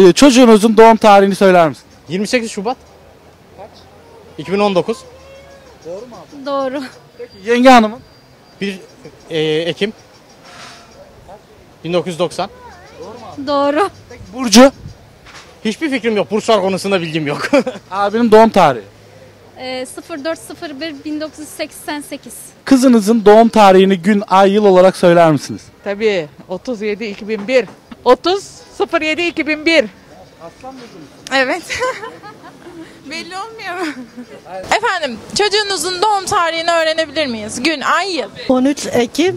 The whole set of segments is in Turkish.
Çocuğunuzun doğum tarihini söyler misiniz? 28 Şubat. Kaç? 2019. Doğru mu abi? Doğru. Peki yenge hanımın? 1 Ekim. 1990. Doğru. Peki Burcu? Hiçbir fikrim yok. Burçlar konusunda bilgim yok. Abinin doğum tarihi. 04.01.1988. Kızınızın doğum tarihini gün, ay, yıl olarak söyler misiniz? Tabii 37-2001. 30-07-2001. Evet. Belli olmuyor mu? Efendim, çocuğunuzun doğum tarihini öğrenebilir miyiz? Gün, ay, yıl. 13 Ekim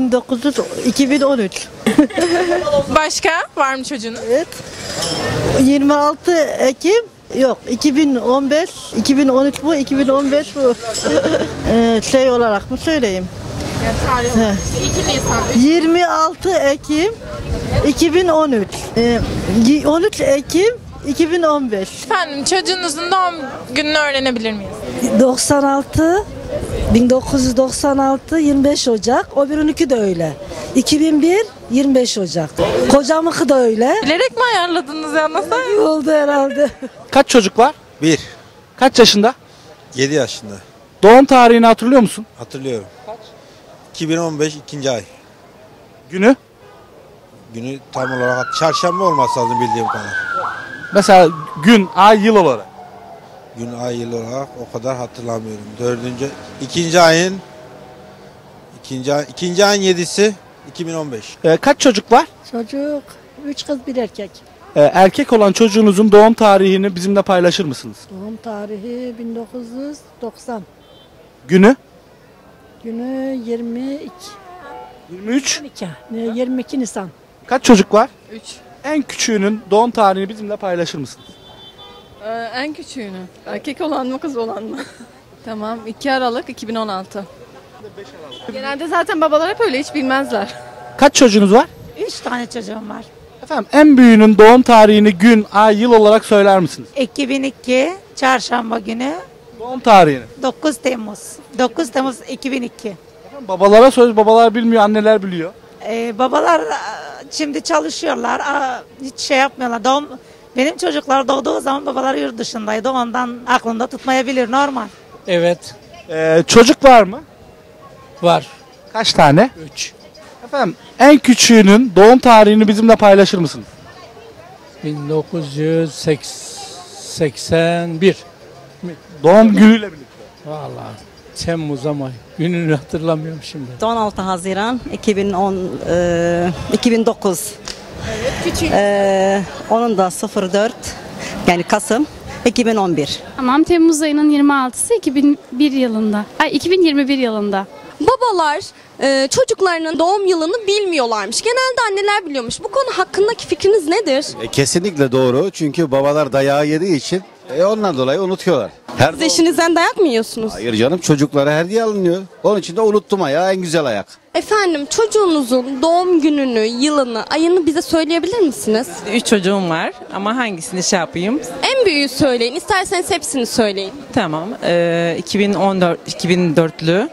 2013. Başka var mı çocuğunuz? Evet. 26 Ekim yok 2015 2013 bu 2015 bu. Şey olarak mı söyleyeyim? Yani tarih olarak. 2 Nisan. 26 Ekim 2013. 13 Ekim 2015. Efendim, çocuğunuzun doğum gününü öğrenebilir miyiz? 1996 25 Ocak. O birinin de öyle. 2001 25 Ocak. Kocamınki da öyle. Bilerek mi ayarladınız ya? Nasıl? İyi oldu herhalde. Kaç çocuk var? 1. Kaç yaşında? 7 yaşında. Doğum tarihini hatırlıyor musun? Hatırlıyorum. 2015 2. ay. Günü? Günü tam olarak çarşamba olması lazım bildiğim kadar. Mesela gün, ay, yıl olarak. Gün, ay, yıl olarak o kadar hatırlamıyorum. 2. ayın 7'si 2015. Kaç çocuk var? Çocuk 3 kız bir erkek. Erkek olan çocuğunuzun doğum tarihini bizimle paylaşır mısınız? Doğum tarihi 1990. Günü? Günü 22. 23. 22 Nisan. Kaç çocuk var? 3. En küçüğünün doğum tarihini bizimle paylaşır mısınız? En küçüğünü. Erkek olan mı kız olan mı? Tamam. 2 Aralık 2016. Genelde zaten babalar hep öyle, hiç bilmezler. Kaç çocuğunuz var? 3 tane çocuğum var. Efendim en büyüğünün doğum tarihini gün, ay, yıl olarak söyler misiniz? 2002 Çarşamba günü Doğum tarihini. 9 Temmuz. 9 Temmuz 2002. Efendim, babalara söz, babalar bilmiyor, anneler biliyor. Babalar şimdi çalışıyorlar. Hiç şey yapmıyorlar. Benim çocuklar doğduğu zaman babalar yurt dışındaydı. Ondan aklında tutmayabilir, normal. Evet. Çocuk var mı? Var. Kaç tane? 3. Efendim en küçüğünün doğum tarihini bizimle paylaşır mısınız? 1981. Doğum günüyle birlikte. Vallahi Temmuz ama gününü hatırlamıyorum şimdi. 16 Haziran 2009. Evet, küçük. Onun da 04 yani Kasım 2011. Tamam, Temmuz ayının 26'sı 2021 yılında. Babalar çocuklarının doğum yılını bilmiyorlarmış. Genelde anneler biliyormuş. Bu konu hakkındaki fikriniz nedir? Kesinlikle doğru. Çünkü babalar dayağı yediği için ondan dolayı unutuyorlar. Siz eşinizden dayak mı yiyorsunuz? Hayır canım, çocuklara hediye alınıyor. Onun için de unuttum ayağı, en güzel ayak. Efendim, çocuğunuzun doğum gününü, yılını, ayını bize söyleyebilir misiniz? 3 çocuğum var ama hangisini şey yapayım? En büyüğü söyleyin. İsterseniz hepsini söyleyin. Tamam. 2004'lü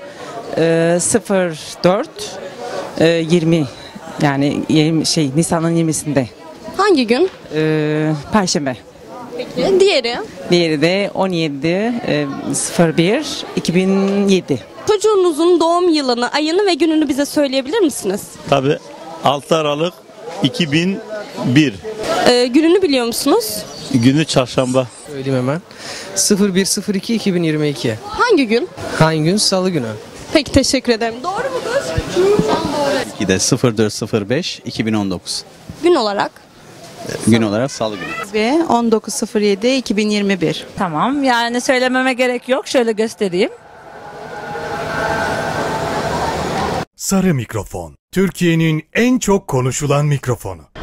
04 20 yani Nisan'ın 20'sinde. Hangi gün? Perşembe. Peki. Diğeri? Diğeri de 17 01 2007. Çocuğunuzun doğum yılını, ayını ve gününü bize söyleyebilir misiniz? Tabii. 6 Aralık 2001. Gününü biliyor musunuz? Günü çarşamba. Söyleyeyim hemen. 01.02.2022. Hangi gün? Hangi gün? Salı günü. Peki, teşekkür ederim. Doğru mudur? Ki de 04.05.2019. Gün olarak? Gün olarak salı günü. Ve 19.07.2021. Tamam, yani söylememe gerek yok. Şöyle göstereyim. Sarı mikrofon. Türkiye'nin en çok konuşulan mikrofonu.